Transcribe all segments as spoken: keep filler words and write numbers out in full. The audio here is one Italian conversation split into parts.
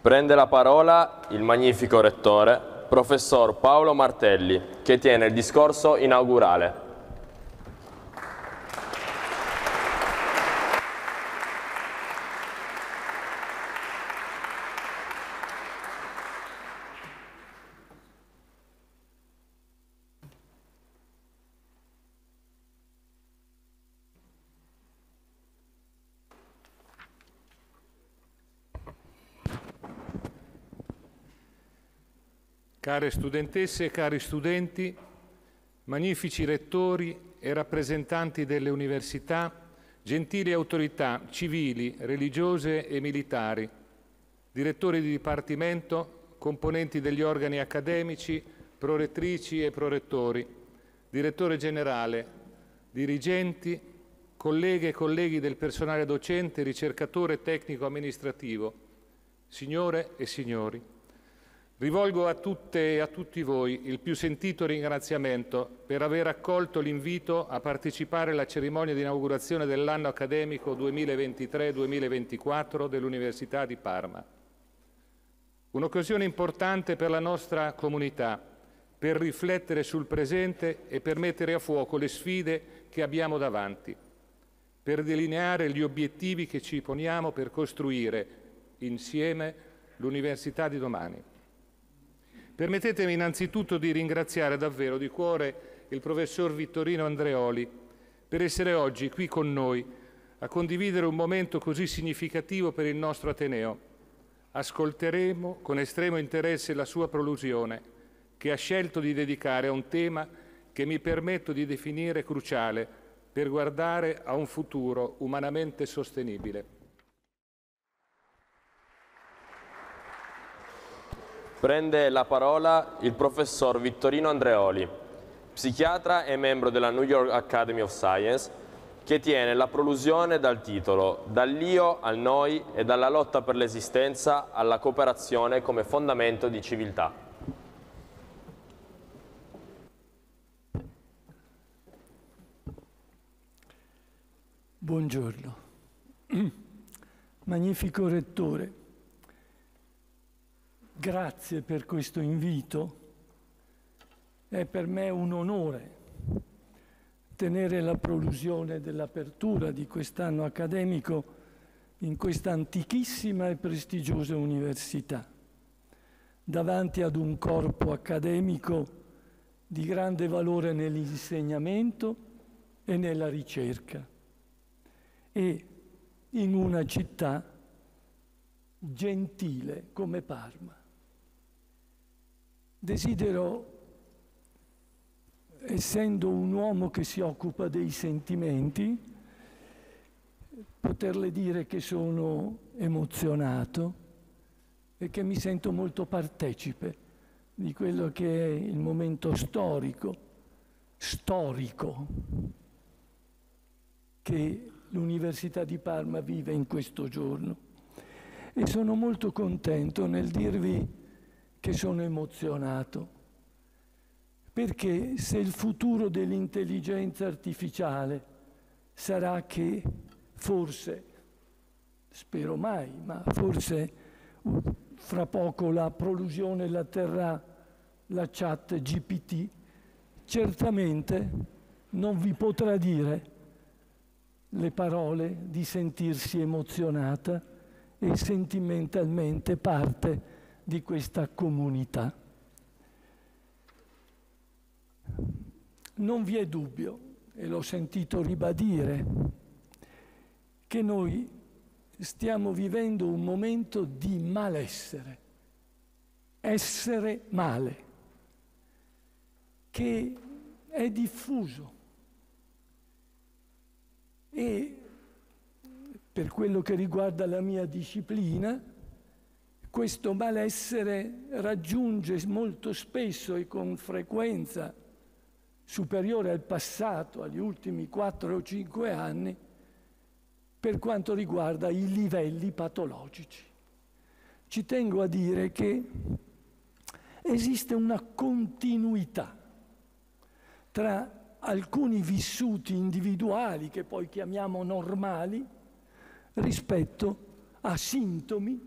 Prende la parola il magnifico rettore, professor Paolo Martelli, che tiene il discorso inaugurale. Care studentesse e cari studenti, magnifici rettori e rappresentanti delle università, gentili autorità civili, religiose e militari, direttori di dipartimento, componenti degli organi accademici, prorettrici e prorettori, direttore generale, dirigenti, colleghe e colleghi del personale docente, ricercatore e tecnico amministrativo, signore e signori. Rivolgo a tutte e a tutti voi il più sentito ringraziamento per aver accolto l'invito a partecipare alla cerimonia di inaugurazione dell'anno accademico duemilaventitré duemilaventiquattro dell'Università di Parma. Un'occasione importante per la nostra comunità, per riflettere sul presente e per mettere a fuoco le sfide che abbiamo davanti, per delineare gli obiettivi che ci poniamo per costruire insieme l'Università di domani. Permettetemi innanzitutto di ringraziare davvero di cuore il professor Vittorino Andreoli per essere oggi qui con noi a condividere un momento così significativo per il nostro Ateneo. Ascolteremo con estremo interesse la sua prolusione, che ha scelto di dedicare a un tema che mi permetto di definire cruciale per guardare a un futuro umanamente sostenibile. Prende la parola il professor Vittorino Andreoli, psichiatra e membro della New York Academy of Science, che tiene la prolusione dal titolo "Dall'io al noi e dalla lotta per l'esistenza alla cooperazione come fondamento di civiltà". Buongiorno. Magnifico rettore. Grazie per questo invito. È per me un onore tenere la prolusione dell'apertura di quest'anno accademico in questa antichissima e prestigiosa università, davanti ad un corpo accademico di grande valore nell'insegnamento e nella ricerca, e in una città gentile come Parma. Desidero, essendo un uomo che si occupa dei sentimenti, poterle dire che sono emozionato e che mi sento molto partecipe di quello che è il momento storico, storico, che l'Università di Parma vive in questo giorno. E sono molto contento nel dirvi che sono emozionato, perché se il futuro dell'intelligenza artificiale sarà che forse, spero mai, ma forse fra poco la prolusione la terrà la chat G P T, certamente non vi potrà dire le parole di sentirsi emozionata e sentimentalmente parte di questa comunità. Non vi è dubbio, e l'ho sentito ribadire, che noi stiamo vivendo un momento di malessere, essere male, che è diffuso. E per quello che riguarda la mia disciplina, questo malessere raggiunge molto spesso e con frequenza superiore al passato, agli ultimi quattro o cinque anni, per quanto riguarda i livelli patologici. Ci tengo a dire che esiste una continuità tra alcuni vissuti individuali, che poi chiamiamo normali, rispetto a sintomi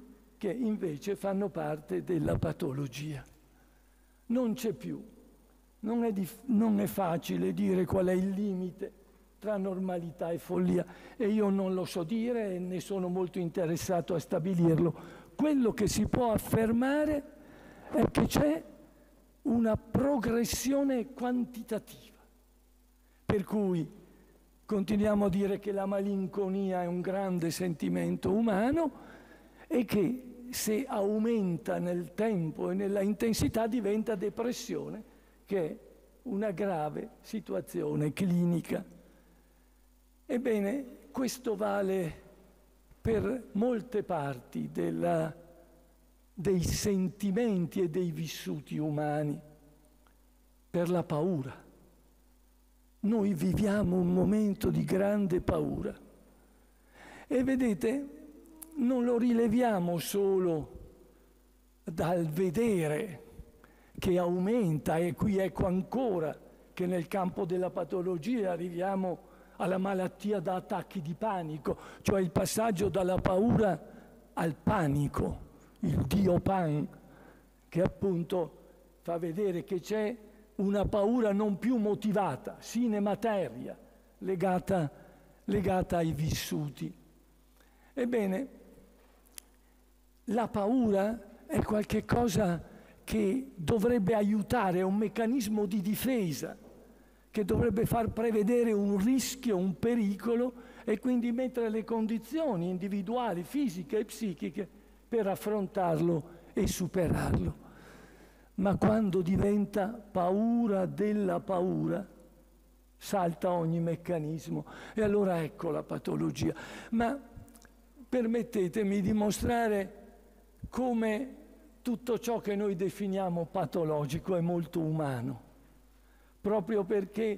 che invece fanno parte della patologia. Non c'è più, non è, non è facile dire qual è il limite tra normalità e follia, e io non lo so dire e ne sono molto interessato a stabilirlo. Quello che si può affermare è che c'è una progressione quantitativa, per cui continuiamo a dire che la malinconia è un grande sentimento umano e che se aumenta nel tempo e nella intensità diventa depressione, che è una grave situazione clinica. Ebbene, questo vale per molte parti della, dei sentimenti e dei vissuti umani, per la paura. Noi viviamo un momento di grande paura e vedete, non lo rileviamo solo dal vedere che aumenta, e qui ecco ancora che nel campo della patologia arriviamo alla malattia da attacchi di panico, cioè il passaggio dalla paura al panico, il Dio Pan, che appunto fa vedere che c'è una paura non più motivata, sine materia, legata, legata ai vissuti. Ebbene, la paura è qualche cosa che dovrebbe aiutare, è un meccanismo di difesa, che dovrebbe far prevedere un rischio, un pericolo, e quindi mettere le condizioni individuali, fisiche e psichiche per affrontarlo e superarlo. Ma quando diventa paura della paura, salta ogni meccanismo. E allora ecco la patologia. Ma permettetemi di mostrare come tutto ciò che noi definiamo patologico è molto umano, proprio perché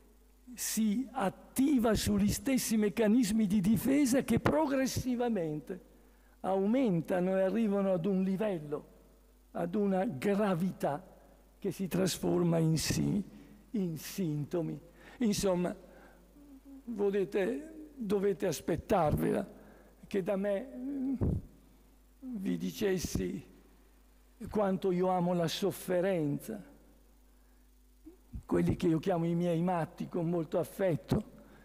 si attiva sugli stessi meccanismi di difesa che progressivamente aumentano e arrivano ad un livello, ad una gravità che si trasforma in, sì, in sintomi. Insomma, volete, dovete aspettarvela che da me vi dicessi quanto io amo la sofferenza, quelli che io chiamo i miei matti con molto affetto,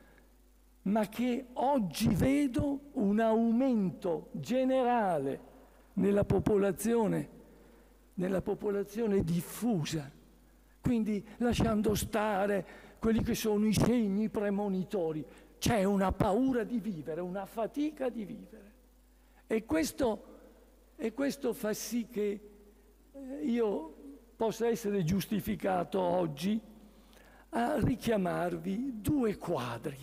ma che oggi vedo un aumento generale nella popolazione, nella popolazione diffusa, quindi lasciando stare quelli che sono i segni premonitori. C'è una paura di vivere, una fatica di vivere. E questo, e questo fa sì che io possa essere giustificato oggi a richiamarvi due quadri,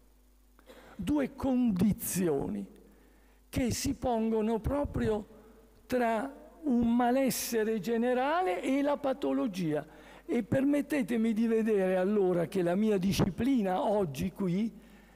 due condizioni che si pongono proprio tra un malessere generale e la patologia. E permettetemi di vedere allora che la mia disciplina oggi qui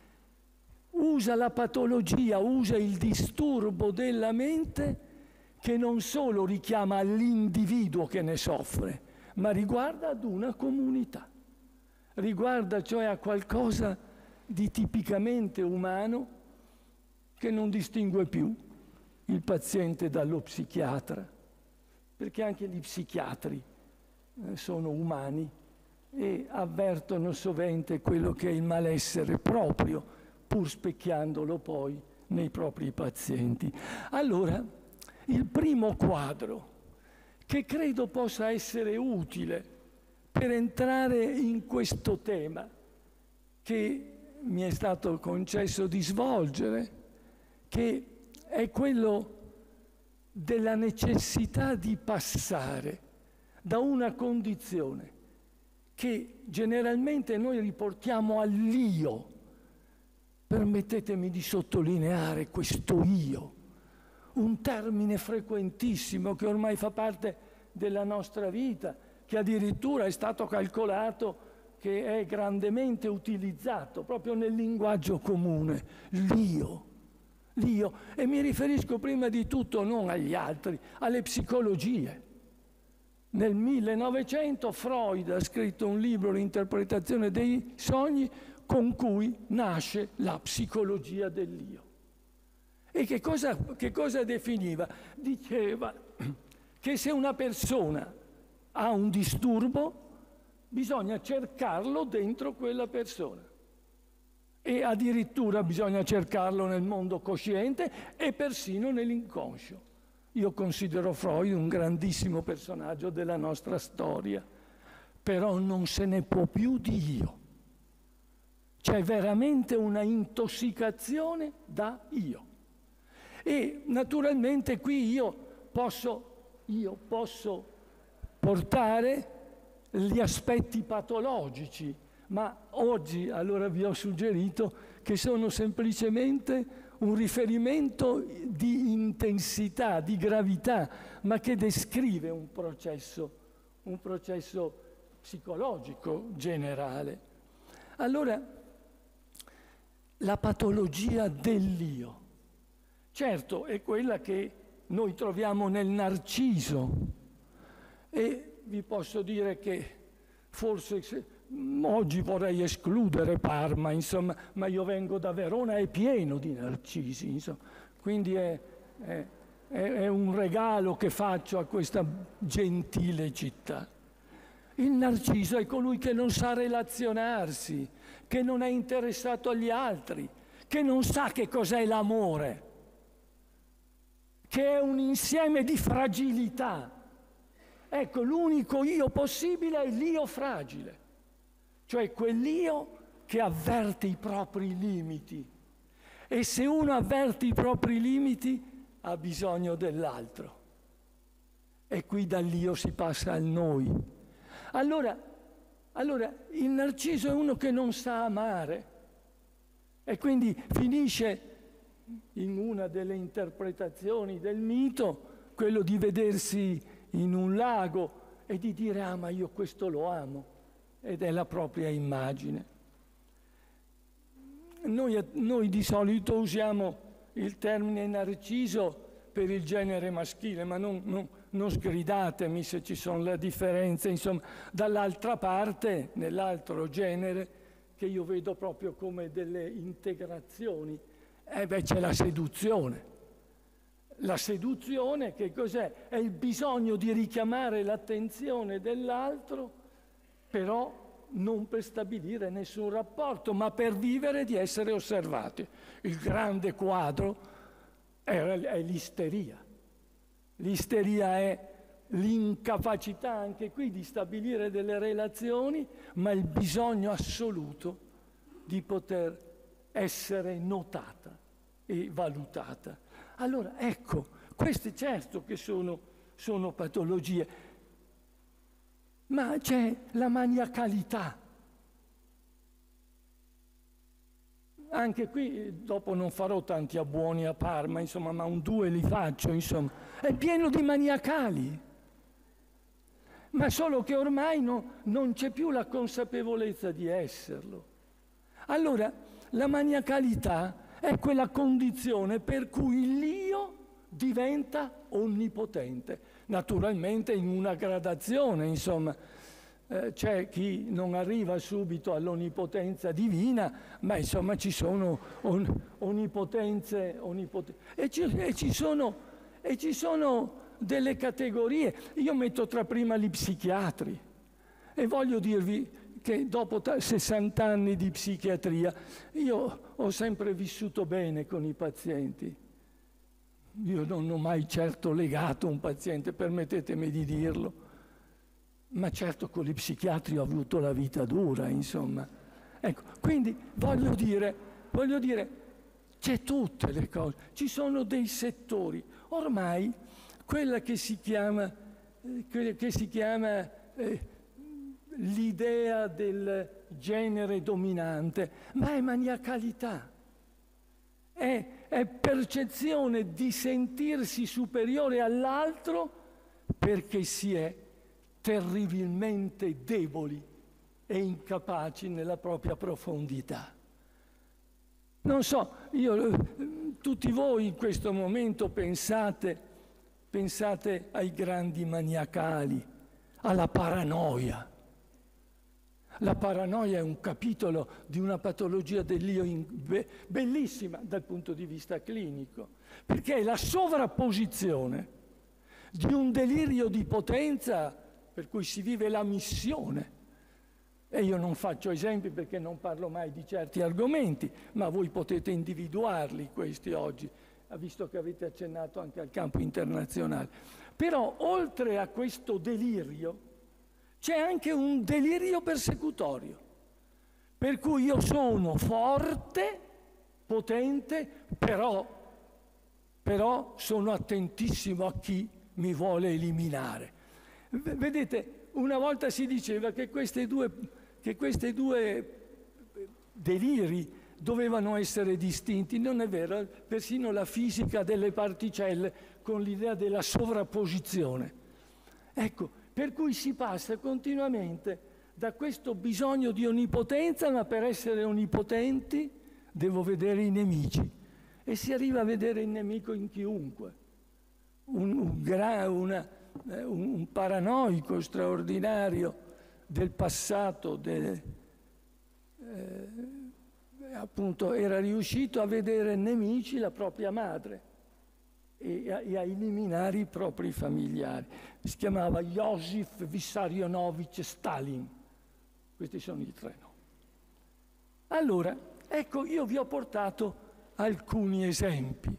usa la patologia, usa il disturbo della mente, che non solo richiama l'individuo che ne soffre, ma riguarda ad una comunità. Riguarda cioè a qualcosa di tipicamente umano che non distingue più il paziente dallo psichiatra, perché anche gli psichiatri eh, sono umani e avvertono sovente quello che è il malessere proprio, pur specchiandolo poi nei propri pazienti. Allora, il primo quadro, che credo possa essere utile per entrare in questo tema che mi è stato concesso di svolgere, che è quello della necessità di passare da una condizione che generalmente noi riportiamo all'io. Permettetemi di sottolineare questo io, un termine frequentissimo che ormai fa parte della nostra vita, che addirittura è stato calcolato che è grandemente utilizzato proprio nel linguaggio comune, l'io. L'io. E mi riferisco prima di tutto non agli altri, alle psicologie. Nel millenovecento Freud ha scritto un libro, L'interpretazione dei sogni, con cui nasce la psicologia dell'io. E che cosa, che cosa definiva? Diceva che se una persona ha un disturbo, bisogna cercarlo dentro quella persona. E addirittura bisogna cercarlo nel mondo cosciente e persino nell'inconscio. Io considero Freud un grandissimo personaggio della nostra storia, però non se ne può più di io. C'è veramente una intossicazione da io. E naturalmente qui io posso, io posso portare gli aspetti patologici, ma oggi allora vi ho suggerito che sono semplicemente un riferimento di intensità, di gravità, ma che descrive un processo, un processo psicologico generale. Allora, la patologia dell'io, certo, è quella che noi troviamo nel narciso, e vi posso dire che forse se, oggi vorrei escludere Parma, insomma, ma io vengo da Verona, è pieno di narcisi, insomma, quindi è, è, è un regalo che faccio a questa gentile città. Il narciso è colui che non sa relazionarsi, che non è interessato agli altri, che non sa che cos'è l'amore, che è un insieme di fragilità. Ecco, l'unico io possibile è l'io fragile, cioè quell'io che avverte i propri limiti. E se uno avverte i propri limiti, ha bisogno dell'altro. E qui dall'io si passa al noi. Allora, allora, il narciso è uno che non sa amare e quindi finisce in una delle interpretazioni del mito quello di vedersi in un lago e di dire ah ma io questo lo amo, ed è la propria immagine. Noi, noi di solito usiamo il termine narciso per il genere maschile, ma non, non, non sgridatemi se ci sono le differenze, insomma, dall'altra parte, nell'altro genere, che io vedo proprio come delle integrazioni, eh beh, c'è la seduzione. La seduzione che cos'è? È il bisogno di richiamare l'attenzione dell'altro, però non per stabilire nessun rapporto, ma per vivere di essere osservati. Il grande quadro è, è l'isteria. L'isteria è l'incapacità anche qui di stabilire delle relazioni, ma il bisogno assoluto di poter essere notata e valutata. Allora, ecco, queste certo che sono, sono patologie, ma c'è la maniacalità. Anche qui, dopo non farò tanti abbuoni a Parma, insomma, ma un due li faccio, insomma. È pieno di maniacali, ma solo che ormai no, non c'è più la consapevolezza di esserlo. Allora, la maniacalità è quella condizione per cui l'io diventa onnipotente. Naturalmente in una gradazione, insomma, eh, c'è chi non arriva subito all'onnipotenza divina, ma insomma ci sono on, onnipotenze, onnipoten- e, ci, e, ci sono, e ci sono delle categorie. Io metto tra prima gli psichiatri e voglio dirvi che dopo sessanta anni di psichiatria io ho sempre vissuto bene con i pazienti. Io non ho mai certo legato un paziente, permettetemi di dirlo, ma certo con gli psichiatri ho avuto la vita dura, insomma. Ecco, quindi voglio dire, voglio dire, c'è tutte le cose, ci sono dei settori. Ormai quella che si chiama, eh, che si chiama eh, l'idea del genere dominante, ma è maniacalità, è, è percezione di sentirsi superiore all'altro perché si è terribilmente deboli e incapaci nella propria profondità. Non so, io, tutti voi in questo momento pensate, pensate ai grandi maniacali, alla paranoia. La paranoia è un capitolo di una patologia dell'io in, be, bellissima dal punto di vista clinico, perché è la sovrapposizione di un delirio di potenza per cui si vive la missione. E io non faccio esempi perché non parlo mai di certi argomenti, ma voi potete individuarli questi oggi, visto che avete accennato anche al campo internazionale. Però oltre a questo delirio c'è anche un delirio persecutorio, per cui io sono forte, potente, però, però sono attentissimo a chi mi vuole eliminare. Vedete, una volta si diceva che questi due, che questi due deliri dovevano essere distinti. Non è vero, persino la fisica delle particelle con l'idea della sovrapposizione. Ecco, per cui si passa continuamente da questo bisogno di onnipotenza, ma per essere onnipotenti devo vedere i nemici. E si arriva a vedere il nemico in chiunque. Un, un, gra, una, un, un paranoico straordinario del passato, de, eh, appunto, era riuscito a vedere nemici la propria madre e a, e a eliminare i propri familiari. Si chiamava Josif Vissarionovich Stalin. Questi sono i tre nomi. Allora, ecco, io vi ho portato alcuni esempi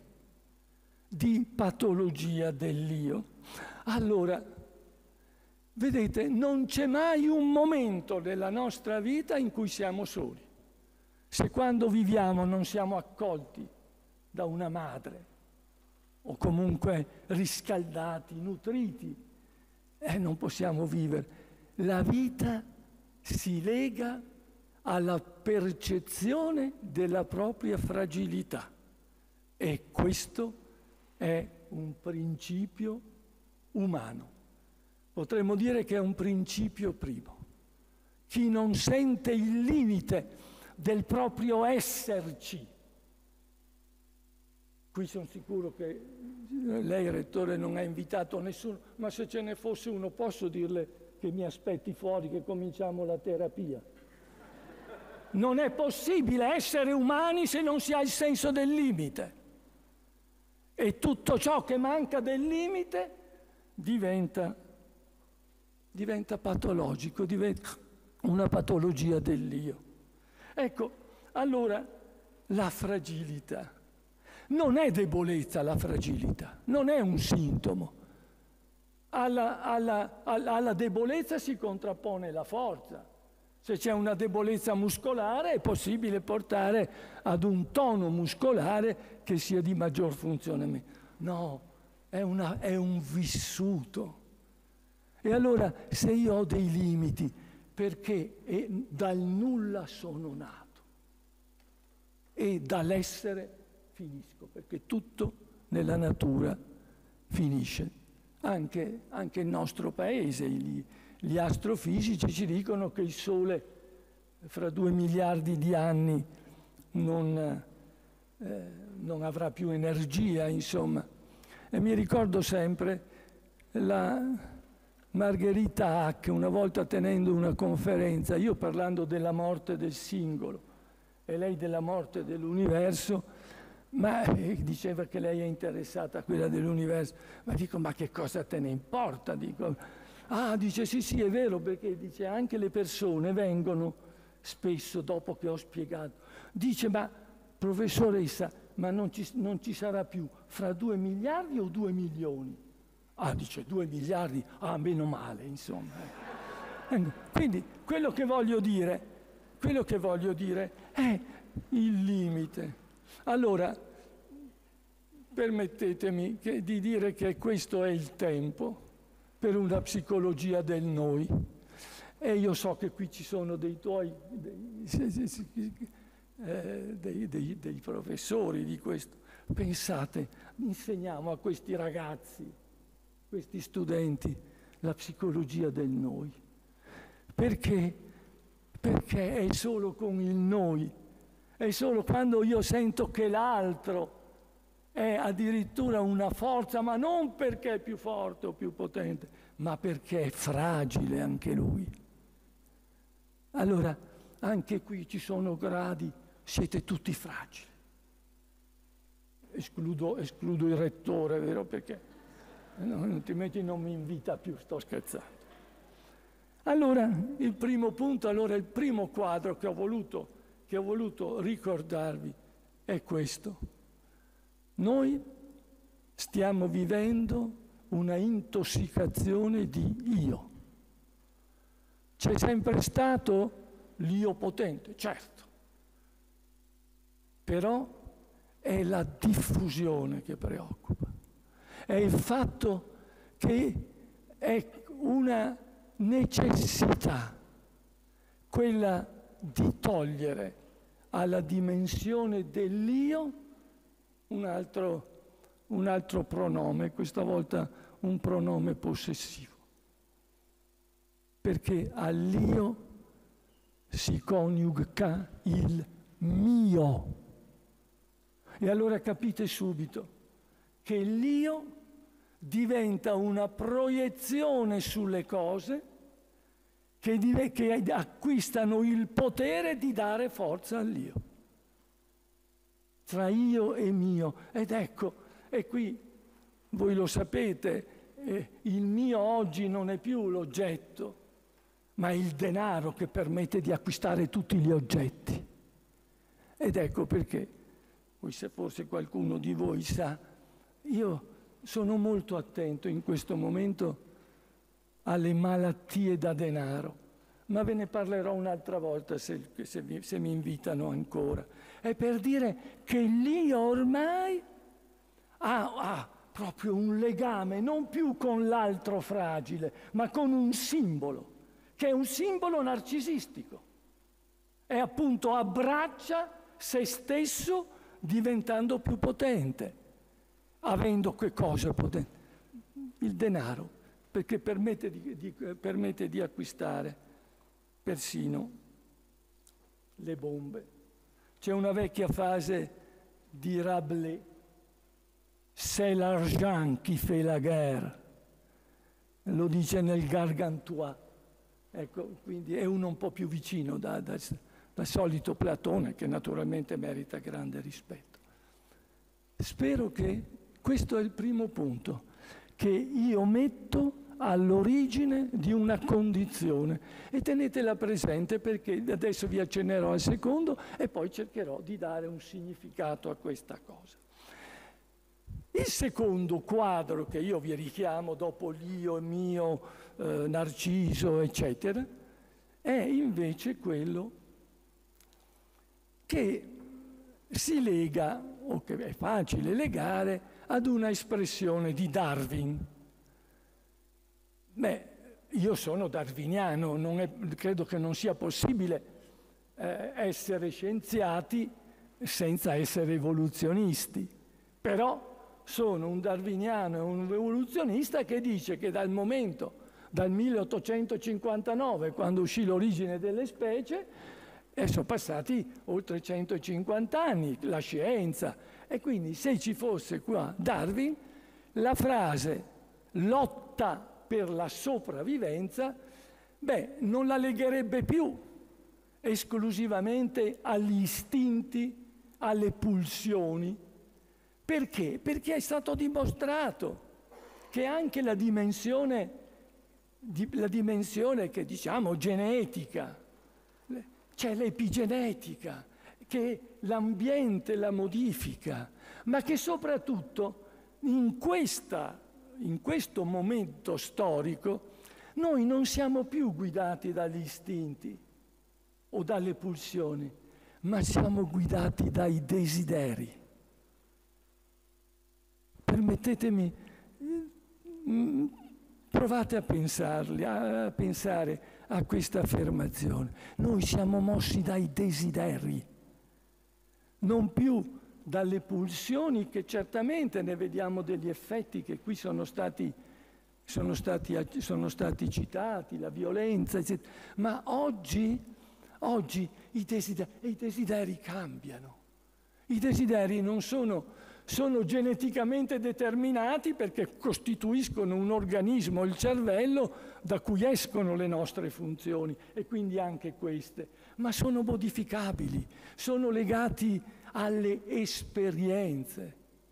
di patologia dell'io. Allora, vedete, non c'è mai un momento della nostra vita in cui siamo soli. Se quando viviamo non siamo accolti da una madre, o comunque riscaldati, nutriti, eh, non possiamo vivere. La vita si lega alla percezione della propria fragilità e questo è un principio umano. Potremmo dire che è un principio primo. Chi non sente il limite del proprio esserci. Qui sono sicuro che lei, Rettore, non ha invitato nessuno, ma se ce ne fosse uno posso dirle che mi aspetti fuori, che cominciamo la terapia. Non è possibile essere umani se non si ha il senso del limite. E tutto ciò che manca del limite diventa, diventa patologico, diventa una patologia dell'io. Ecco, allora, la fragilità. Non è debolezza la fragilità, non è un sintomo. Alla, alla, alla, alla debolezza si contrappone la forza. Se c'è una debolezza muscolare è possibile portare ad un tono muscolare che sia di maggior funzionamento. No, è, una, è un vissuto. E allora se io ho dei limiti, perché e dal nulla sono nato e dall'essere finisco, perché tutto nella natura finisce. Anche, anche il nostro paese, gli, gli astrofisici ci dicono che il Sole fra due miliardi di anni non, eh, non avrà più energia, insomma. E mi ricordo sempre la Margherita Hack, una volta tenendo una conferenza, io parlando della morte del singolo e lei della morte dell'universo, ma eh, diceva che lei è interessata a quella dell'universo, ma dico, ma che cosa te ne importa? Dico, ah, dice, sì, sì, è vero, perché dice, anche le persone vengono spesso, dopo che ho spiegato, dice, ma professoressa, ma non ci, non ci sarà più fra due miliardi o due milioni? Ah, dice, due miliardi, ah, meno male, insomma. Quindi, quello che voglio dire, quello che voglio dire è il limite. Allora, permettetemi che, di dire che questo è il tempo per una psicologia del noi. E io so che qui ci sono dei tuoi, dei, eh, dei, dei, dei professori di questo. Pensate, insegniamo a questi ragazzi, questi studenti, la psicologia del noi. Perché? Perché è solo con il noi. È solo quando io sento che l'altro è addirittura una forza, ma non perché è più forte o più potente, ma perché è fragile anche lui. Allora, anche qui ci sono gradi, siete tutti fragili. escludo, escludo il rettore, vero? Perché no, altrimenti non mi invita più, sto scherzando. Allora, il primo punto, allora il primo quadro che ho voluto, che ho voluto ricordarvi è questo. Noi stiamo vivendo una intossicazione di io. C'è sempre stato l'io potente, certo, però è la diffusione che preoccupa, è il fatto che è una necessità, quella di togliere alla dimensione dell'io un altro, un altro pronome, questa volta un pronome possessivo, perché all'io si coniuga il mio. E allora capite subito che l'io diventa una proiezione sulle cose che, div- che acquistano il potere di dare forza all'io. Tra io e mio. Ed ecco, e qui voi lo sapete, eh, il mio oggi non è più l'oggetto, ma è il denaro che permette di acquistare tutti gli oggetti. Ed ecco perché, se forse qualcuno di voi sa, io sono molto attento in questo momento alle malattie da denaro, ma ve ne parlerò un'altra volta se, se, vi, se mi invitano ancora. È per dire che l'io ormai ha, ha proprio un legame non più con l'altro fragile, ma con un simbolo, che è un simbolo narcisistico. E appunto abbraccia se stesso diventando più potente, avendo che cosa potente? Il denaro, perché permette di, di, permette di acquistare persino le bombe. C'è una vecchia frase di Rabelais, c'est l'argent qui fait la guerre, lo dice nel Gargantua. Ecco, quindi è uno un po' più vicino da, da, dal solito Platone, che naturalmente merita grande rispetto. Spero che questo è il primo punto, che io metto all'origine di una condizione, e tenetela presente perché adesso vi accennerò al secondo e poi cercherò di dare un significato a questa cosa. Il secondo quadro che io vi richiamo dopo l'io mio, eh, Narciso, eccetera, è invece quello che si lega, o che è facile legare, ad una espressione di Darwin. Beh, io sono darwiniano, non è, credo che non sia possibile eh, essere scienziati senza essere evoluzionisti, però sono un darwiniano e un evoluzionista che dice che dal momento, dal milleottocentocinquantanove, quando uscì L'origine delle specie, e sono passati oltre centocinquanta anni, la scienza, e quindi se ci fosse qua Darwin, la frase lotta per la sopravvivenza, beh, non la legherebbe più esclusivamente agli istinti, alle pulsioni. Perché? Perché è stato dimostrato che anche la dimensione, la dimensione che diciamo genetica, c'è l'epigenetica, che l'ambiente la modifica, ma che soprattutto in, questa, in questo momento storico noi non siamo più guidati dagli istinti o dalle pulsioni, ma siamo guidati dai desideri. Permettetemi, provate a pensarli, a pensare a questa affermazione. Noi siamo mossi dai desideri, non più dalle pulsioni, che certamente ne vediamo degli effetti che qui sono stati, sono stati, sono stati citati, la violenza, eccetera. Ma oggi, oggi i desideri, i desideri cambiano. I desideri non sono... sono geneticamente determinati perché costituiscono un organismo, il cervello, da cui escono le nostre funzioni, e quindi anche queste, ma sono modificabili, sono legati alle esperienze.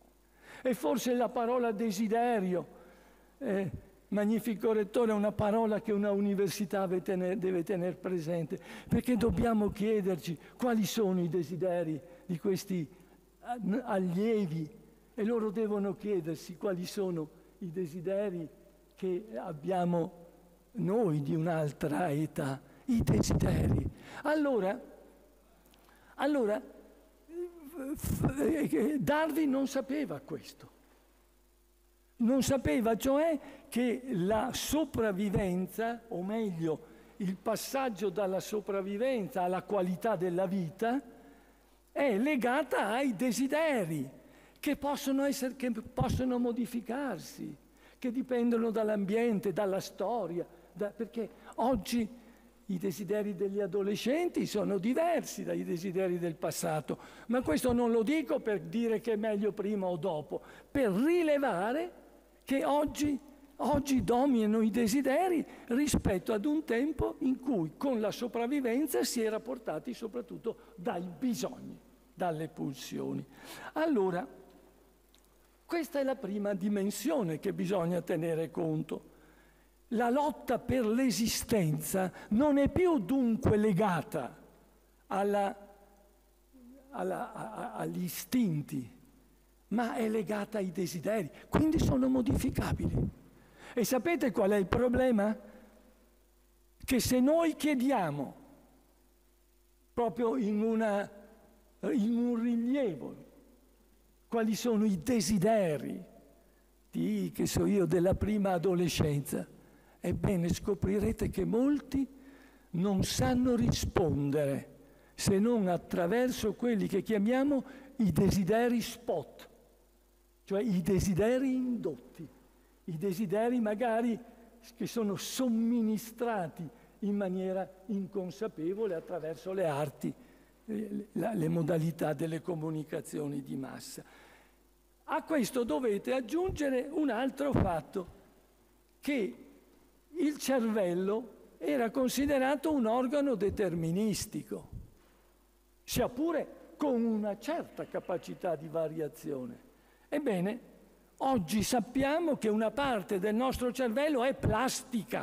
E forse la parola desiderio, eh, magnifico Rettore, è una parola che una università deve tener, deve tener presente, perché dobbiamo chiederci quali sono i desideri di questi allievi, e loro devono chiedersi quali sono i desideri che abbiamo noi di un'altra età, i desideri. Allora, allora Darwin non sapeva questo. Non sapeva cioè che la sopravvivenza, o meglio, il passaggio dalla sopravvivenza alla qualità della vita, è legata ai desideri che possono essere, che possono modificarsi, che dipendono dall'ambiente, dalla storia, da, perché oggi i desideri degli adolescenti sono diversi dai desideri del passato, ma questo non lo dico per dire che è meglio prima o dopo, per rilevare che oggi, oggi dominano i desideri rispetto ad un tempo in cui con la sopravvivenza si era portati soprattutto dai bisogni, dalle pulsioni. Allora, questa è la prima dimensione che bisogna tenere conto. La lotta per l'esistenza non è più dunque legata alla, alla, a, agli istinti, ma è legata ai desideri, quindi sono modificabili. E sapete qual è il problema? Che se noi chiediamo, proprio in, una, in un rilievo, quali sono i desideri di, che so io, della prima adolescenza, ebbene scoprirete che molti non sanno rispondere se non attraverso quelli che chiamiamo i desideri spot, cioè i desideri indotti, i desideri magari che sono somministrati in maniera inconsapevole attraverso le arti, le, le modalità delle comunicazioni di massa. A questo dovete aggiungere un altro fatto, che il cervello era considerato un organo deterministico, sia pure con una certa capacità di variazione. Ebbene, oggi sappiamo che una parte del nostro cervello è plastica.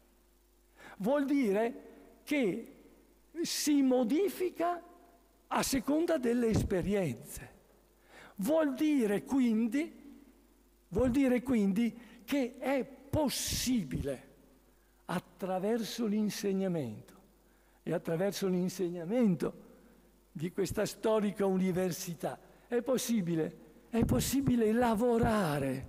Vuol dire che si modifica a seconda delle esperienze. Vuol dire quindi, vuol dire quindi che è possibile attraverso l'insegnamento e attraverso l'insegnamento di questa storica università è possibile, è possibile lavorare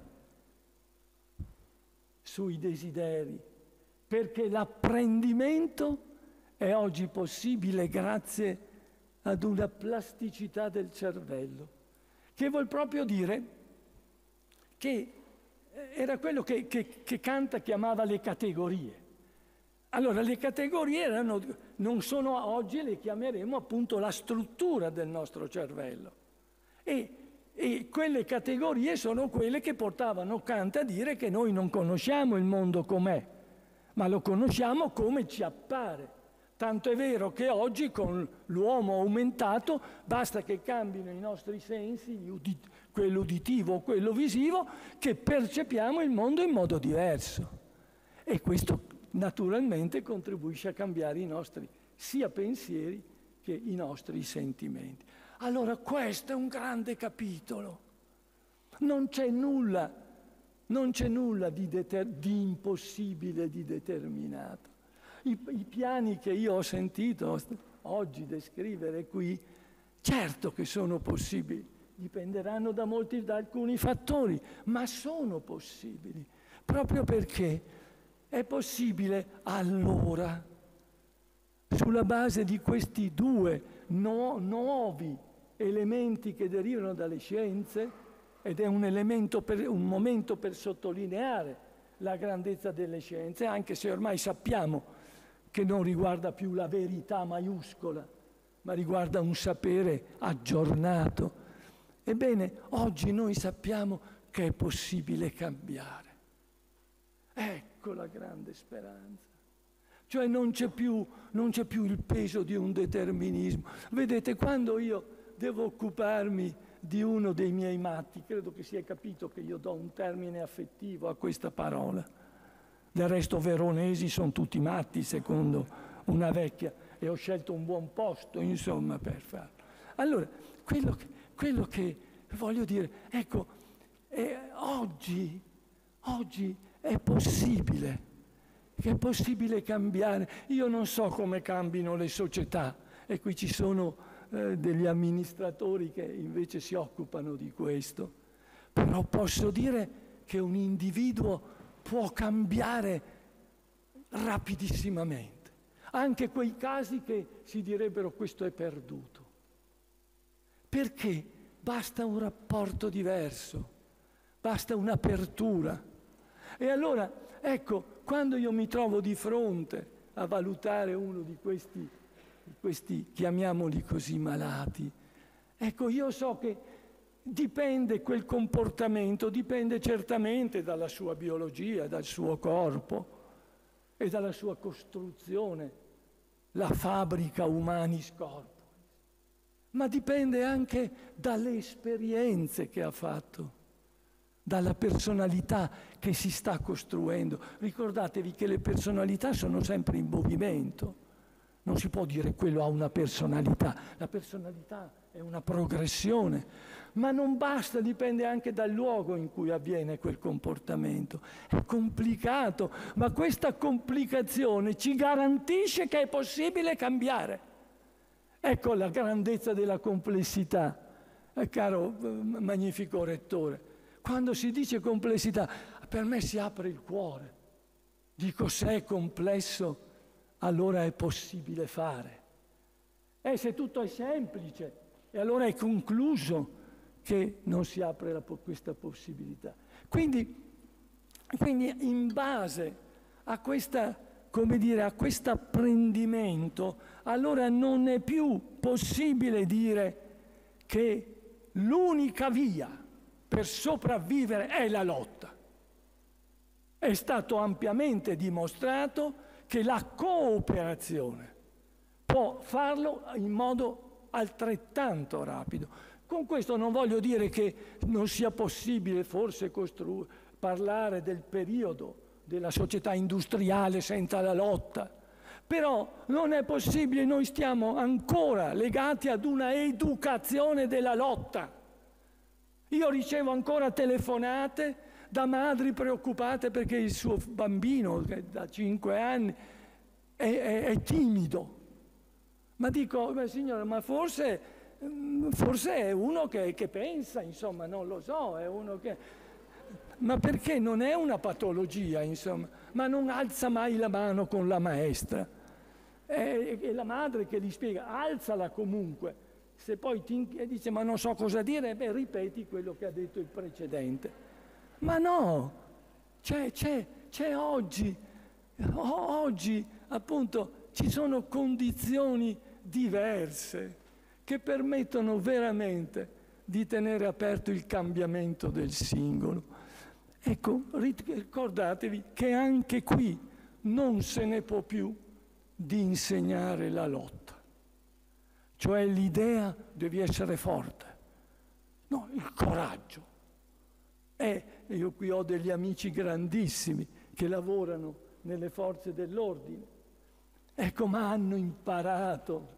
sui desideri, perché l'apprendimento è oggi possibile grazie ad una plasticità del cervello, che vuol proprio dire che era quello che, che, che Kant chiamava le categorie. Allora, le categorie erano, non sono oggi, le chiameremo appunto la struttura del nostro cervello. E, e quelle categorie sono quelle che portavano Kant a dire che noi non conosciamo il mondo com'è, ma lo conosciamo come ci appare. Tanto è vero che oggi con l'uomo aumentato basta che cambino i nostri sensi, quello uditivo o quello visivo, che percepiamo il mondo in modo diverso. E questo naturalmente contribuisce a cambiare i nostri sia pensieri che i nostri sentimenti. Allora questo è un grande capitolo. Non c'è nulla, non c'è nulla di, deter- di impossibile, di determinato. I, I piani che io ho sentito oggi descrivere qui, certo che sono possibili, dipenderanno da molti, da alcuni fattori, ma sono possibili, proprio perché è possibile allora, sulla base di questi due no, nuovi elementi che derivano dalle scienze, ed è un, elemento per, un momento per sottolineare la grandezza delle scienze, anche se ormai sappiamo che non riguarda più la verità maiuscola, ma riguarda un sapere aggiornato. Ebbene, oggi noi sappiamo che è possibile cambiare. Ecco la grande speranza. Cioè non c'è più, non c'è più il peso di un determinismo. Vedete, quando io devo occuparmi di uno dei miei matti. Credo che si è capito che io do un termine affettivo a questa parola. Del resto veronesi sono tutti matti, secondo una vecchia, e ho scelto un buon posto, insomma, per farlo. Allora, quello che, quello che voglio dire, ecco, eh, oggi, oggi è possibile, che è possibile cambiare. Io non so come cambino le società, e qui ci sono eh, degli amministratori che invece si occupano di questo, però posso dire che un individuo può cambiare rapidissimamente, anche quei casi che si direbbero questo è perduto, perché basta un rapporto diverso, basta un'apertura. E allora, ecco, quando io mi trovo di fronte a valutare uno di questi, di questi chiamiamoli così, malati, ecco, io so che dipende quel comportamento, dipende certamente dalla sua biologia, dal suo corpo e dalla sua costruzione, la fabbrica humanis corporis, ma dipende anche dalle esperienze che ha fatto, dalla personalità che si sta costruendo. Ricordatevi che le personalità sono sempre in movimento. Non si può dire quello ha una personalità. La personalità è una progressione, ma non basta, dipende anche dal luogo in cui avviene quel comportamento. È complicato, ma questa complicazione ci garantisce che è possibile cambiare. Ecco la grandezza della complessità, eh, caro eh, magnifico rettore. Quando si dice complessità, per me si apre il cuore. Dico, se è complesso, allora è possibile fare. E se tutto è semplice, e allora è concluso che non si apre la, questa possibilità. Quindi, quindi in base a questa, come dire, a questo apprendimento, allora non è più possibile dire che l'unica via per sopravvivere è la lotta. È stato ampiamente dimostrato che la cooperazione può farlo in modo altrettanto rapido. Con questo non voglio dire che non sia possibile forse costru- parlare del periodo della società industriale senza la lotta, però non è possibile, noi stiamo ancora legati ad una educazione della lotta. Io ricevo ancora telefonate da madri preoccupate perché il suo bambino, che da cinque anni, è, è, è timido. Ma dico, beh, signora, ma forse, forse è uno che, che pensa, insomma, non lo so, è uno che... Ma perché non è una patologia, insomma, ma non alza mai la mano con la maestra. È, è la madre che gli spiega, alzala comunque. Se poi ti dice, ma non so cosa dire, beh, ripeti quello che ha detto il precedente. Ma no, c'è, c'è, c'è oggi, oggi appunto ci sono condizioni diverse che permettono veramente di tenere aperto il cambiamento del singolo. Ecco, ricordatevi che anche qui non se ne può più di insegnare la lotta, cioè l'idea devi essere forte, no, il coraggio. E io qui ho degli amici grandissimi che lavorano nelle forze dell'ordine, ecco, ma hanno imparato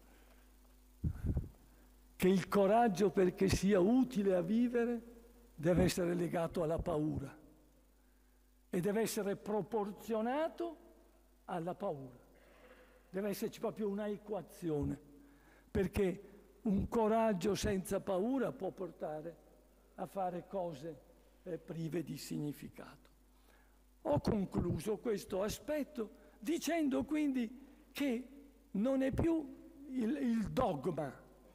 che il coraggio, perché sia utile a vivere, deve essere legato alla paura e deve essere proporzionato alla paura. Deve esserci proprio una equazione, perché un coraggio senza paura può portare a fare cose eh, prive di significato. Ho concluso questo aspetto dicendo quindi che non è più il, il dogma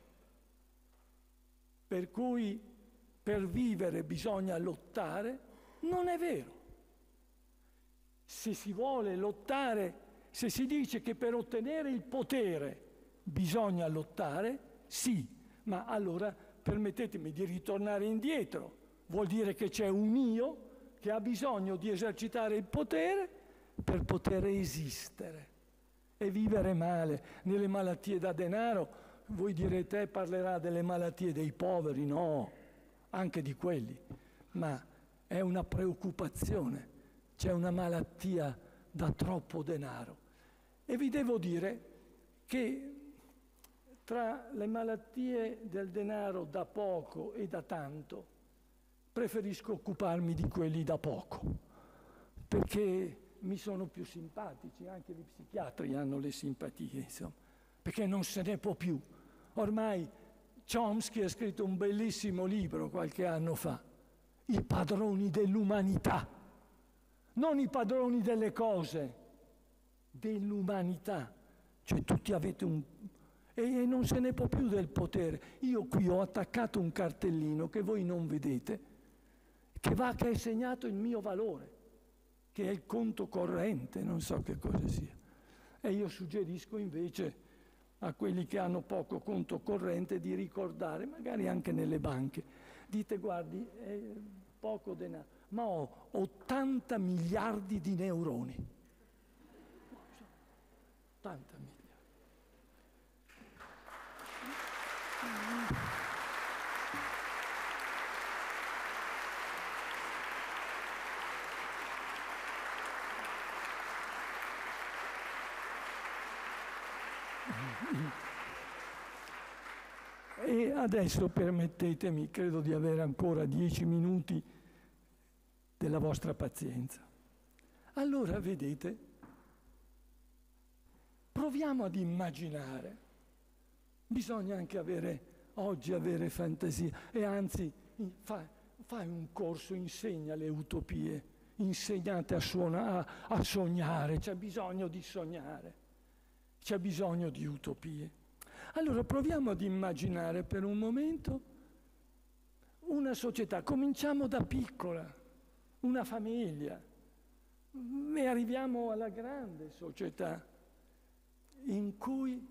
per cui per vivere bisogna lottare, non è vero. Se si vuole lottare, se si dice che per ottenere il potere bisogna lottare, sì, ma allora permettetemi di ritornare indietro. Vuol dire che c'è un io che ha bisogno di esercitare il potere per poter esistere e vivere male. Nelle malattie da denaro voi direte, parlerà delle malattie dei poveri, no, anche di quelli, ma è una preoccupazione, c'è una malattia da troppo denaro. E vi devo dire che tra le malattie del denaro da poco e da tanto, preferisco occuparmi di quelli da poco, perché mi sono più simpatici, anche gli psichiatri hanno le simpatie, insomma, perché non se ne può più. Ormai Chomsky ha scritto un bellissimo libro qualche anno fa, I padroni dell'umanità, non i padroni delle cose, dell'umanità. Cioè tutti avete un... e non se ne può più del potere. Io qui ho attaccato un cartellino che voi non vedete, che va, che è segnato il mio valore, che è il conto corrente, non so che cosa sia. E io suggerisco invece a quelli che hanno poco conto corrente di ricordare, magari anche nelle banche, dite guardi, è poco denaro, ma ho ottanta miliardi di neuroni. ottanta miliardi. E adesso permettetemi, credo di avere ancora dieci minuti della vostra pazienza. Allora, vedete, proviamo ad immaginare. Bisogna anche avere, oggi avere fantasia, e anzi fai, fai un corso, insegna le utopie, insegnate a, suona, a, a sognare, c'è bisogno di sognare, c'è bisogno di utopie. Allora proviamo ad immaginare per un momento una società, cominciamo da piccola, una famiglia, e arriviamo alla grande società in cui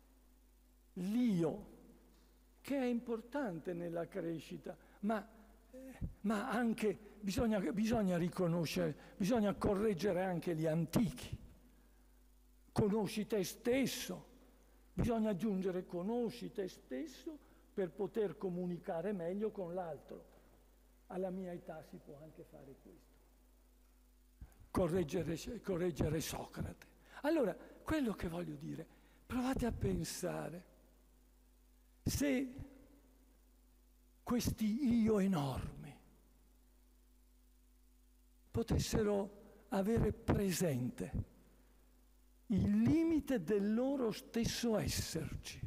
l'io, che è importante nella crescita, ma, eh, ma anche bisogna, bisogna riconoscere, bisogna correggere anche gli antichi. Conosci te stesso. Bisogna aggiungere conosci te stesso per poter comunicare meglio con l'altro. Alla mia età si può anche fare questo. Correggere, correggere Socrate. Allora, quello che voglio dire, provate a pensare se questi io enormi potessero avere presente il limite del loro stesso esserci.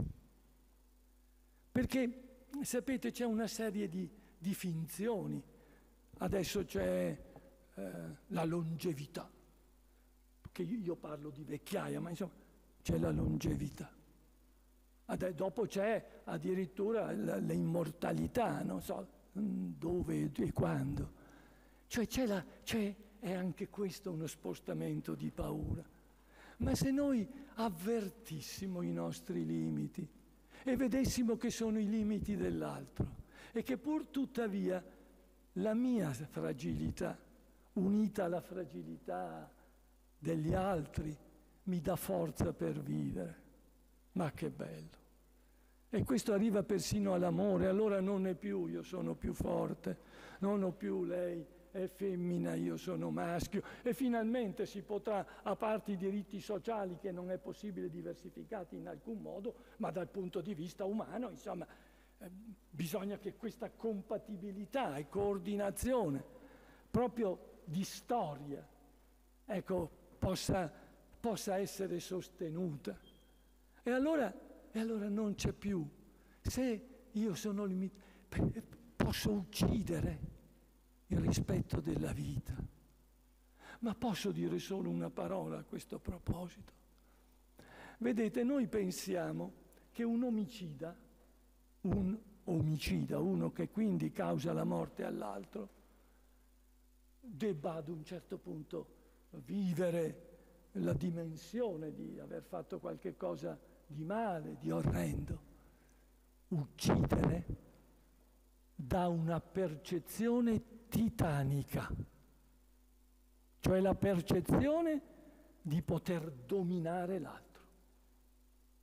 Perché, sapete, c'è una serie di, di finzioni. Adesso c'è eh, la longevità, che io parlo di vecchiaia, ma insomma c'è la longevità. Adesso, dopo c'è addirittura l'immortalità, non so dove e quando. Cioè c'è la, c'è, è anche questo uno spostamento di paura. Ma se noi avvertissimo i nostri limiti e vedessimo che sono i limiti dell'altro e che pur tuttavia la mia fragilità, unita alla fragilità degli altri, mi dà forza per vivere, ma che bello! E questo arriva persino all'amore, allora non è più io sono più forte, non ho più lei è femmina, io sono maschio, e finalmente si potrà, a parte i diritti sociali che non è possibile diversificati in alcun modo, ma dal punto di vista umano, insomma, eh, bisogna che questa compatibilità e coordinazione proprio di storia, ecco, possa, possa essere sostenuta. E allora, e allora non c'è più. Se io sono limitato, posso uccidere il rispetto della vita. Ma posso dire solo una parola a questo proposito? Vedete, noi pensiamo che un omicida, un omicida, uno che quindi causa la morte all'altro, debba ad un certo punto vivere la dimensione di aver fatto qualche cosa di male, di orrendo. Uccidere dà una percezione titanica, cioè la percezione di poter dominare l'altro.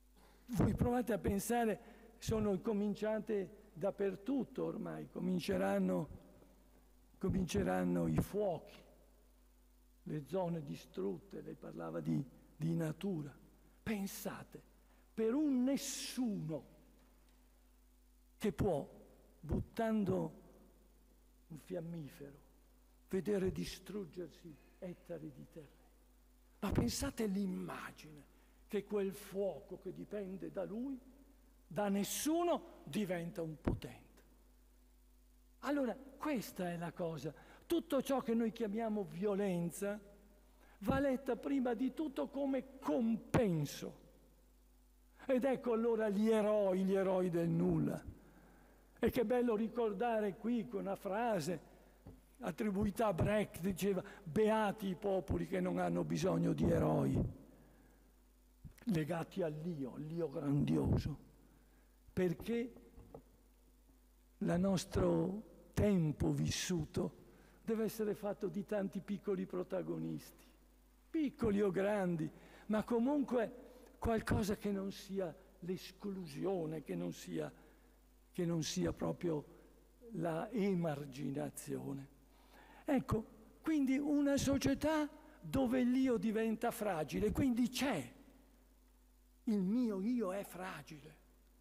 Voi provate a pensare, sono cominciate dappertutto ormai, cominceranno, cominceranno i fuochi, le zone distrutte, lei parlava di, di natura. Pensate, per un nessuno che può, buttando un fiammifero, vedere distruggersi ettari di terreno. Ma pensate l'immagine che quel fuoco che dipende da lui, da nessuno, diventa un potente. Allora, questa è la cosa. Tutto ciò che noi chiamiamo violenza va letta prima di tutto come compenso. Ed ecco allora gli eroi, gli eroi del nulla. E che bello ricordare qui con una frase attribuita a Brecht, diceva: beati i popoli che non hanno bisogno di eroi, legati all'io, all'io grandioso, perché il nostro tempo vissuto deve essere fatto di tanti piccoli protagonisti, piccoli o grandi, ma comunque qualcosa che non sia l'esclusione, che non sia, che non sia proprio la emarginazione. Ecco, quindi una società dove l'io diventa fragile, quindi c'è, il mio io è fragile.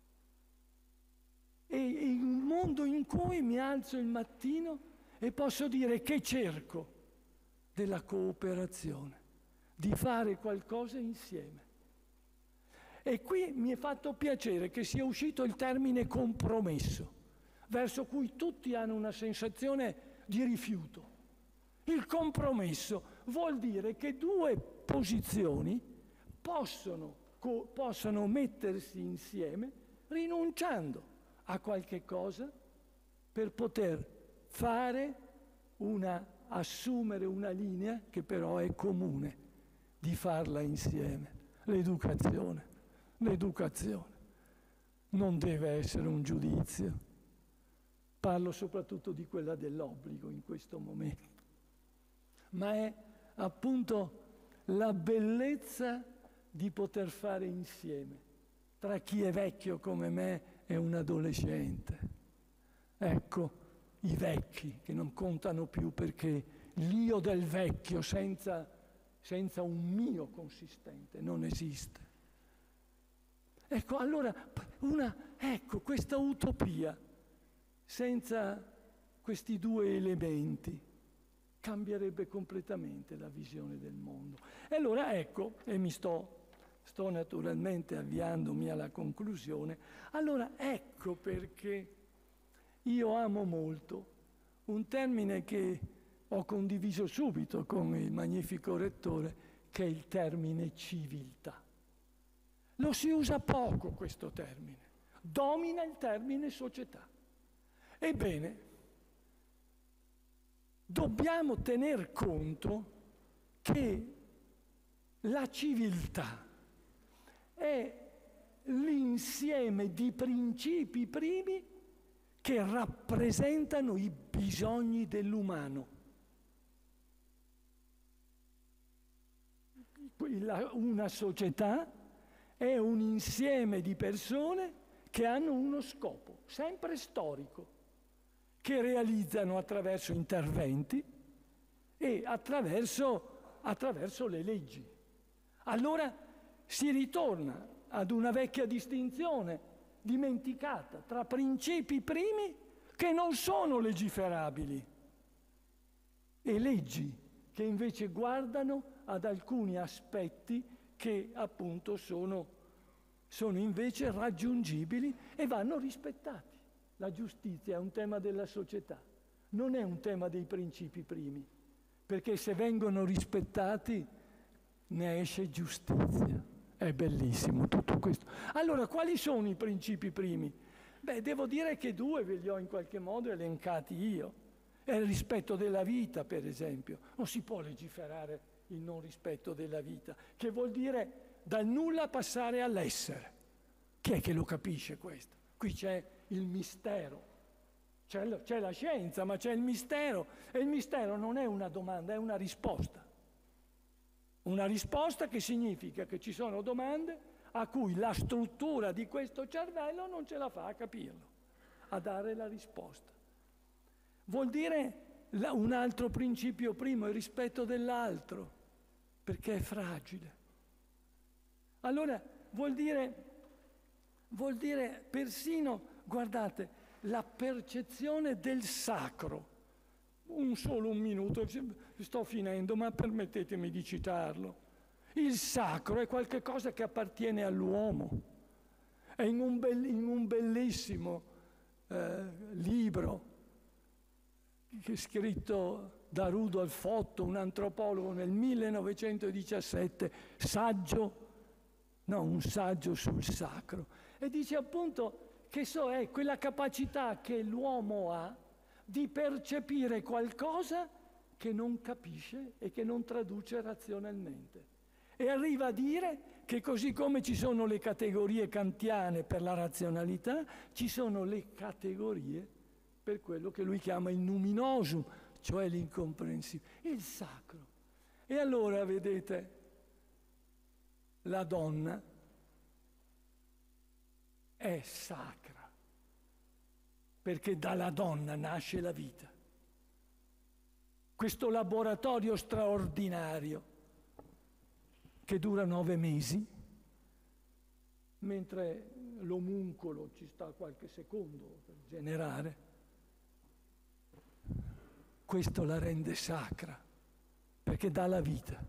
E in un mondo in cui mi alzo il mattino e posso dire che cerco della cooperazione, di fare qualcosa insieme. E qui mi è fatto piacere che sia uscito il termine compromesso, verso cui tutti hanno una sensazione di rifiuto. Il compromesso vuol dire che due posizioni possono, co- possono mettersi insieme rinunciando a qualche cosa per poter fare una, assumere una linea che però è comune, di farla insieme. L'educazione, l'educazione non deve essere un giudizio. Parlo soprattutto di quella dell'obbligo in questo momento, ma è appunto la bellezza di poter fare insieme tra chi è vecchio come me e un adolescente. Ecco, i vecchi che non contano più perché l'io del vecchio senza, senza un mio consistente non esiste. Ecco, allora, una, ecco, questa utopia senza questi due elementi cambierebbe completamente la visione del mondo. E allora ecco, e mi sto, sto naturalmente avviandomi alla conclusione, allora ecco perché io amo molto un termine che ho condiviso subito con il magnifico rettore, che è il termine civiltà. Lo si usa poco questo termine, domina il termine società. Ebbene, dobbiamo tener conto che la civiltà è l'insieme di principi primi che rappresentano i bisogni dell'umano. Una società è un insieme di persone che hanno uno scopo, sempre storico, che realizzano attraverso interventi e attraverso, attraverso le leggi. Allora si ritorna ad una vecchia distinzione dimenticata tra principi primi che non sono legiferabili e leggi che invece guardano ad alcuni aspetti che appunto sono, sono invece raggiungibili e vanno rispettati. La giustizia è un tema della società, non è un tema dei principi primi, perché se vengono rispettati ne esce giustizia. È bellissimo tutto questo. Allora, quali sono i principi primi? Beh, devo dire che due ve li ho in qualche modo elencati io. È il rispetto della vita, per esempio. Non si può legiferare il non rispetto della vita, che vuol dire dal nulla passare all'essere. Chi è che lo capisce questo? Qui c'è il mistero, c'è, c'è la scienza, ma c'è il mistero, e il mistero non è una domanda, è una risposta. Una risposta che significa che ci sono domande a cui la struttura di questo cervello non ce la fa a capirlo, a dare la risposta. Vuol dire un altro principio primo, il rispetto dell'altro, perché è fragile. Allora vuol dire, vuol dire persino, guardate, la percezione del sacro. Un solo un minuto, sto finendo, ma permettetemi di citarlo. Il sacro è qualcosa che appartiene all'uomo. È in un, bell, in un bellissimo eh, libro che è scritto da Rudolf Otto, un antropologo, nel millenovecentodiciassette, saggio, no, un saggio sul sacro. E dice appunto che so, è quella capacità che l'uomo ha di percepire qualcosa che non capisce e che non traduce razionalmente. E arriva a dire che così come ci sono le categorie kantiane per la razionalità, ci sono le categorie per quello che lui chiama il numinosum, cioè l'incomprensibile, il sacro. E allora, vedete, la donna è sacra, perché dalla donna nasce la vita. Questo laboratorio straordinario che dura nove mesi, mentre l'omuncolo ci sta qualche secondo per generare, questo la rende sacra, perché dà la vita.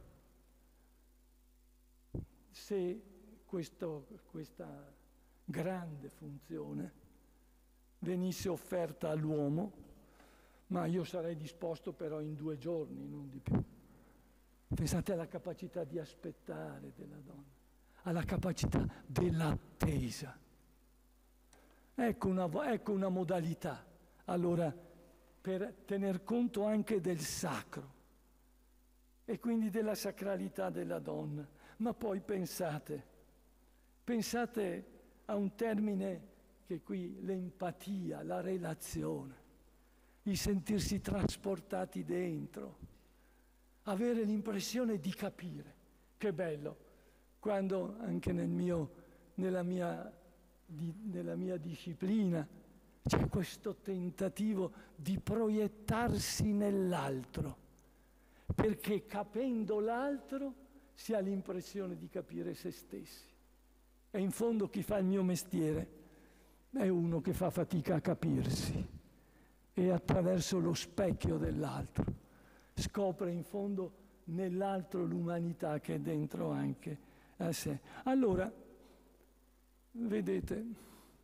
Se questo, questa grande funzione venisse offerta all'uomo, ma io sarei disposto però in due giorni, non di più. Pensate alla capacità di aspettare della donna, alla capacità dell'attesa. Ecco una, ecco una modalità, allora, per tener conto anche del sacro e quindi della sacralità della donna. Ma poi pensate, pensate a un termine che qui, l'empatia, la relazione, il sentirsi trasportati dentro, avere l'impressione di capire. Che bello, quando anche nel mio, nella, mia, di, nella mia disciplina c'è questo tentativo di proiettarsi nell'altro, perché capendo l'altro si ha l'impressione di capire se stessi. E in fondo chi fa il mio mestiere è uno che fa fatica a capirsi e attraverso lo specchio dell'altro scopre in fondo nell'altro l'umanità che è dentro anche a sé. Allora, vedete,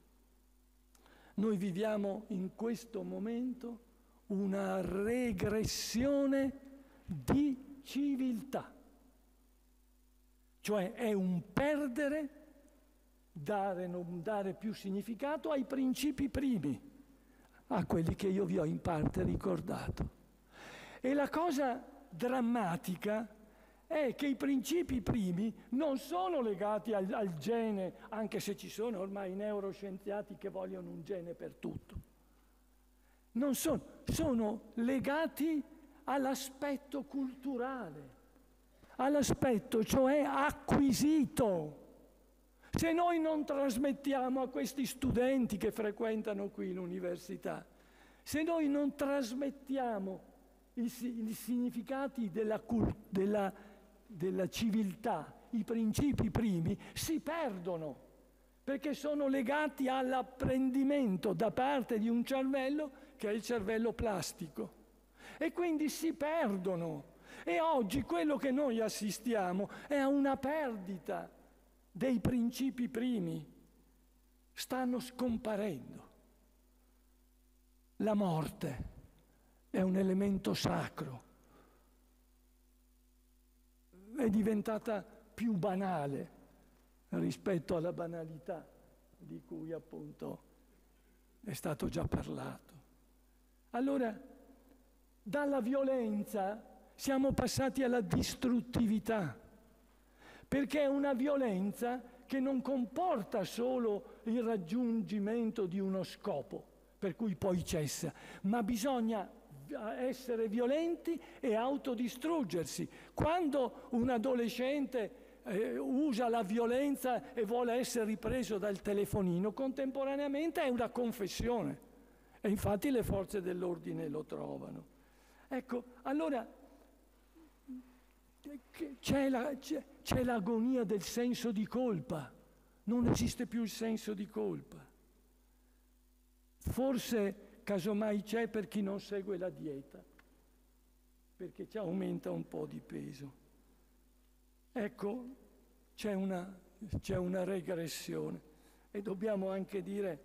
noi viviamo in questo momento una regressione di civiltà, cioè è un perdere, dare, non dare più significato ai principi primi, a quelli che io vi ho in parte ricordato. E la cosa drammatica è che i principi primi non sono legati al, al gene, anche se ci sono ormai neuroscienziati che vogliono un gene per tutto. Non sono, sono legati all'aspetto culturale, all'aspetto cioè acquisito. Se noi non trasmettiamo a questi studenti che frequentano qui l'università, se noi non trasmettiamo i, i significati della, della, della civiltà, i principi primi, si perdono, perché sono legati all'apprendimento da parte di un cervello che è il cervello plastico. E quindi si perdono. E oggi quello che noi assistiamo è a una perdita dei principi primi. Stanno scomparendo. La morte è un elemento sacro. È diventata più banale rispetto alla banalità di cui appunto è stato già parlato. Allora, dalla violenza siamo passati alla distruttività, perché è una violenza che non comporta solo il raggiungimento di uno scopo, per cui poi cessa, ma bisogna essere violenti e autodistruggersi. Quando un adolescente eh, usa la violenza e vuole essere ripreso dal telefonino, contemporaneamente è una confessione. E infatti le forze dell'ordine lo trovano. Ecco, allora c'è, la, c'è, c'è l'agonia del senso di colpa. Non esiste più il senso di colpa. Forse, casomai, c'è per chi non segue la dieta, perché ci aumenta un po' di peso. Ecco, c'è una, c'è una regressione. E dobbiamo anche dire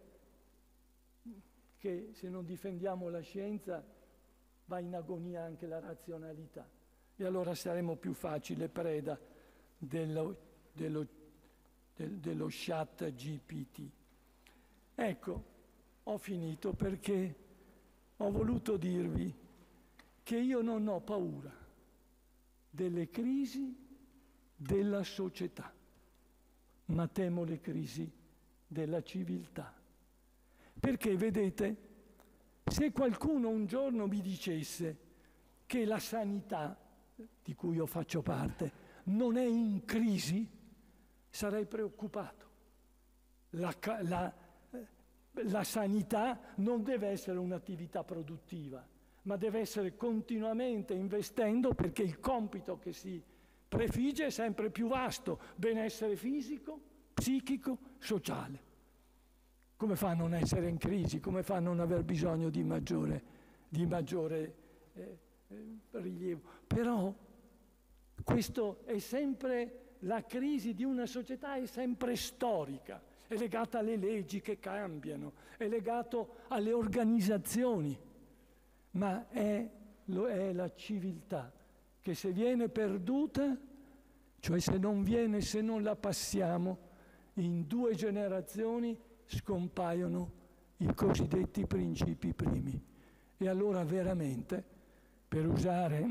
che se non difendiamo la scienza va in agonia anche la razionalità. E allora saremo più facile preda dello, dello, del, dello chat G P T. Ecco, ho finito perché ho voluto dirvi che io non ho paura delle crisi della società, ma temo le crisi della civiltà. Perché, vedete, se qualcuno un giorno mi dicesse che la sanità, di cui io faccio parte, non è in crisi, sarei preoccupato. La, la, la sanità non deve essere un'attività produttiva, ma deve essere continuamente investendo, perché il compito che si prefigge è sempre più vasto: benessere fisico, psichico, sociale. Come fa a non essere in crisi? Come fa a non aver bisogno di maggiore, di maggiore eh, eh, rilievo? Però questo è sempre, la crisi di una società è sempre storica, è legata alle leggi che cambiano, è legato alle organizzazioni, ma è, lo è la civiltà che, se viene perduta, cioè se non viene, se non la passiamo, in due generazioni scompaiono i cosiddetti principi primi. E allora veramente, per usare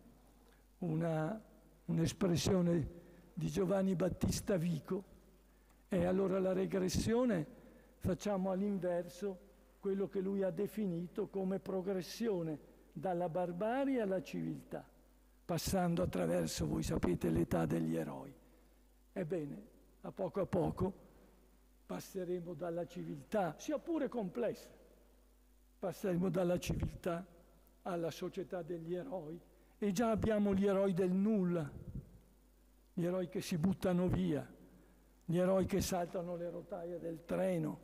una, un'espressione di Giovanni Battista Vico, e allora la regressione facciamo all'inverso quello che lui ha definito come progressione dalla barbarie alla civiltà, passando attraverso, voi sapete, l'età degli eroi. Ebbene, a poco a poco passeremo dalla civiltà, sia pure complessa, passeremo dalla civiltà alla società degli eroi, e già abbiamo gli eroi del nulla, gli eroi che si buttano via, gli eroi che saltano le rotaie del treno,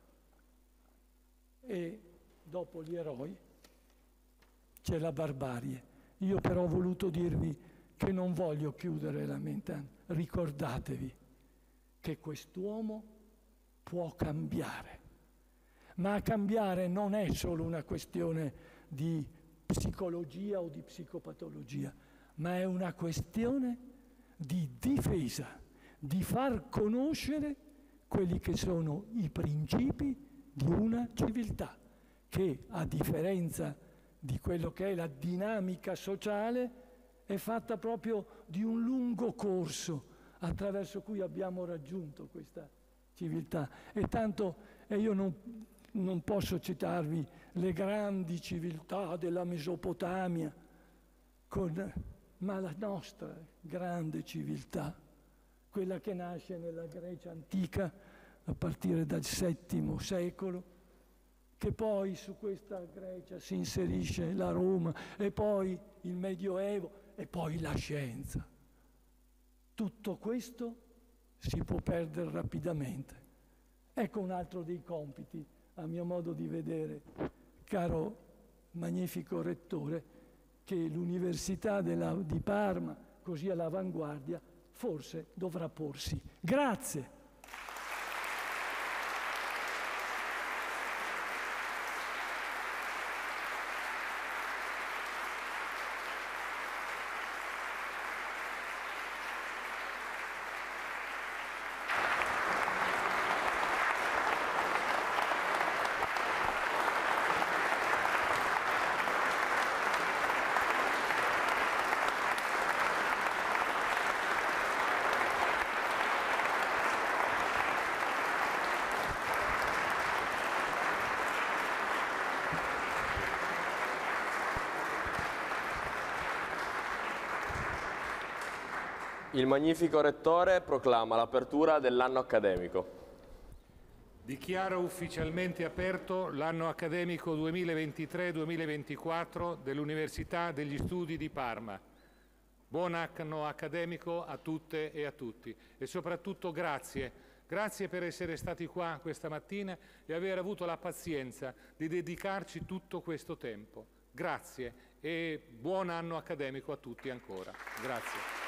e dopo gli eroi c'è la barbarie. Io però ho voluto dirvi che non voglio chiudere la mente, ricordatevi che quest'uomo può cambiare, ma cambiare non è solo una questione di psicologia o di psicopatologia, ma è una questione di difesa, di far conoscere quelli che sono i principi di una civiltà, che, a differenza di quello che è la dinamica sociale, è fatta proprio di un lungo corso attraverso cui abbiamo raggiunto questa civiltà. E tanto, e io non, non posso citarvi le grandi civiltà della Mesopotamia, con, ma la nostra grande civiltà, quella che nasce nella Grecia antica a partire dal settimo secolo, che poi su questa Grecia si inserisce la Roma, e poi il Medioevo, e poi la scienza. Tutto questo si può perdere rapidamente. Ecco un altro dei compiti, a mio modo di vedere, caro magnifico rettore, che l'Università della, di Parma, così all'avanguardia, forse dovrà porsi. Grazie. Il magnifico Rettore proclama l'apertura dell'anno accademico. Dichiaro ufficialmente aperto l'anno accademico duemilaventitré duemilaventiquattro dell'Università degli Studi di Parma. Buon anno accademico a tutte e a tutti e soprattutto grazie. Grazie per essere stati qua questa mattina e aver avuto la pazienza di dedicarci tutto questo tempo. Grazie e buon anno accademico a tutti ancora. Grazie.